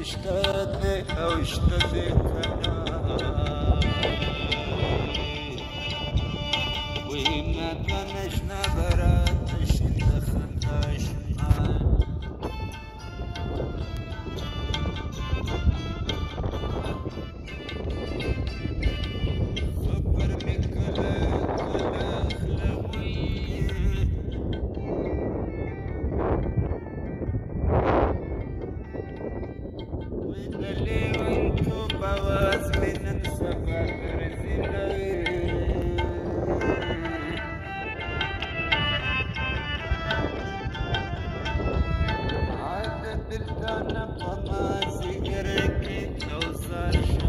اشتد او اشتد وما كانش نبرات شد خنداش خبر بكل خلوي واللي وانتو بواز من السفر رزيلي عادت الدنيا فما سيقرك توصل